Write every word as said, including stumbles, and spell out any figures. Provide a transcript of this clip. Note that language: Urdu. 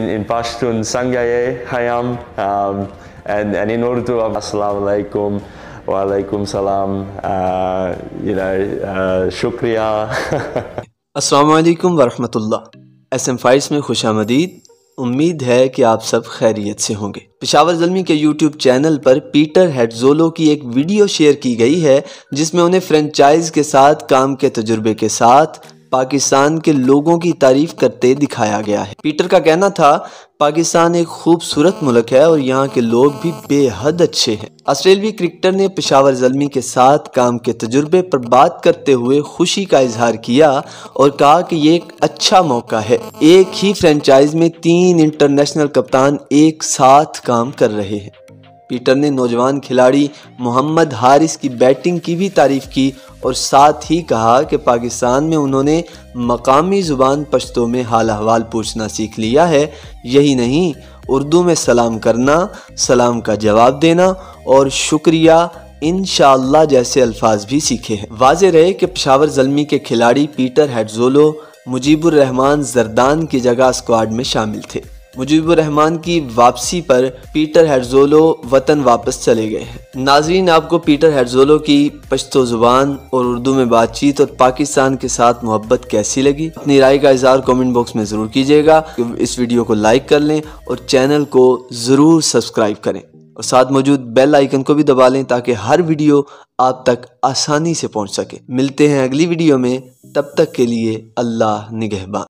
in Pashtun, Sangaye, Hayam, um, and, and in Urdu, Assalamu alaikum, wa alaikum salam, uh, you know, uh, shukriya. السلام علیکم ورحمۃ اللہ۔ ایس ایم فائٹس میں خوش آمدید۔ امید ہے کہ آپ سب خیریت سے ہوں گے۔ پشاور زلمی کے یوٹیوب چینل پر پیٹر ہیڈزولو کی ایک ویڈیو شیئر کی گئی ہے جس میں انہیں فرنچائز کے ساتھ کام کے تجربے کے ساتھ پاکستان کے لوگوں کی تعریف کرتے دکھایا گیا ہے۔ پیٹر کا کہنا تھا پاکستان ایک خوبصورت ملک ہے اور یہاں کے لوگ بھی بے حد اچھے ہیں۔ آسٹریلوی کرکٹر نے پشاور زلمی کے ساتھ کام کے تجربے پر بات کرتے ہوئے خوشی کا اظہار کیا اور کہا کہ یہ ایک اچھا موقع ہے۔ ایک ہی فرنچائز میں تین انٹرنیشنل کپتان ایک ساتھ کام کر رہے ہیں۔ پیٹر نے نوجوان کھلاڑی محمد حارث کی بیٹنگ کی بھی تعریف کی اور ساتھ ہی کہا کہ پاکستان میں انہوں نے مقامی زبان پشتو میں حال احوال پوچھنا سیکھ لیا ہے۔ یہی نہیں، اردو میں سلام کرنا، سلام کا جواب دینا اور شکریہ انشاءاللہ جیسے الفاظ بھی سیکھے ہیں۔ واضح رہے کہ پشاور زلمی کے کھلاڑی پیٹر ہیڈزولو مجیب الرحمان زردان کی جگہ اسکواڈ میں شامل تھے۔ مجیب الرحمان کی واپسی پر پیٹر ہیڈزولو وطن واپس چلے گئے ہیں۔ ناظرین، آپ کو پیٹر ہیڈزولو کی پشتو زبان اور اردو میں بات چیت اور پاکستان کے ساتھ محبت کیسی لگی؟ اپنی رائے کا اظہار کامنٹ باکس میں ضرور کیجیے گا۔ اس ویڈیو کو لائک کر لیں اور چینل کو ضرور سبسکرائب کریں اور ساتھ موجود بیل آئیکن کو بھی دبا لیں تاکہ ہر ویڈیو آپ تک آسانی سے پہنچ سکے۔ ملتے ہیں اگلی ویڈیو میں، تب تک کے لیے اللہ نگہبان۔